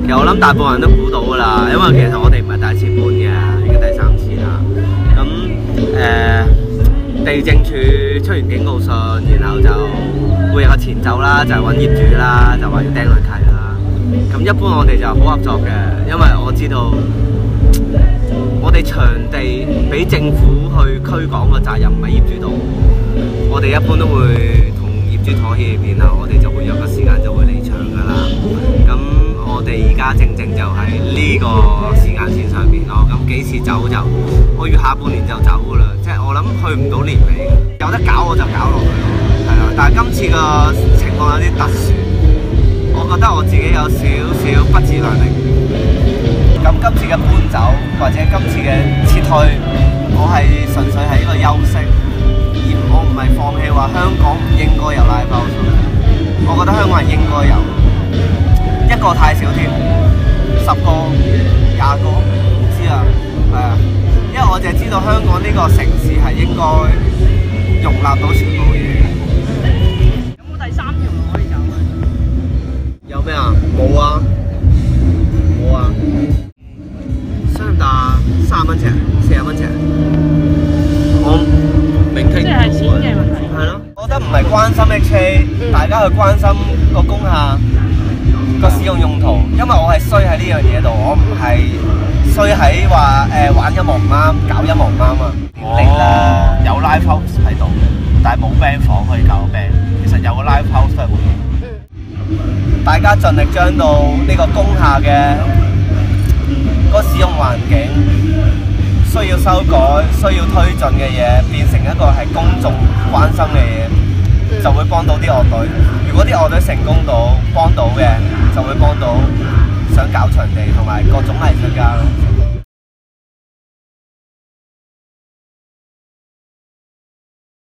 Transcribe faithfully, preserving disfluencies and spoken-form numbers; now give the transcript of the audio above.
其實我諗大部分人都估到㗎啦，因為其實我哋唔係第一次搬嘅，已經第三次啦。咁誒、呃，地政處出完警告信，然後就會有個前奏啦，就係、是、揾業主啦，就話要釘佢契啦。咁一般我哋就好合作嘅，因為我知道我哋場地俾政府去驅趕個責任唔係業主度，我哋一般都會同業主妥協，然後我哋就會約個時間就會離場㗎啦。咁我哋而家正正就喺呢個時間線上面咯。咁幾時走就我預下半年就走㗎啦，即係我諗去唔到年尾，有得搞我就搞落去咯。係啊，但係今次個情況有啲特殊，我覺得我自己有少少不自量力。咁今次嘅搬走或者今次嘅撤退，我係純粹係一個休息，而我唔係放棄話香港唔應該有 live house。我覺得香港係應該有，一個太少添，十個、廿個唔知啊，係啊，因為我淨係知道香港呢個城市係應該容納到全部嘢。 有冇第三條路可以走啊？ 有咩啊？冇啊，冇啊。雙打三十蚊尺，四十蚊尺。我明聽即係錢嘅問題。 係咯，我覺得唔係關心 H A， 大家去關心個工廈個使用用途，因為我係衰喺呢樣嘢度，我唔係衰喺話誒玩音樂唔啱，搞音樂唔啱啊。 哦，有 live house 喺度嘅，但係冇 band 房可以搞 band。其實有個 live house 都係好用。 大家盡力將到呢個工廈嘅個使用環境需要修改、需要推進嘅嘢，變成一個係公眾關心嘅嘢，就會幫到啲樂隊。如果啲樂隊成功到幫到嘅，就會幫到想搞場地同埋各種藝術家咯。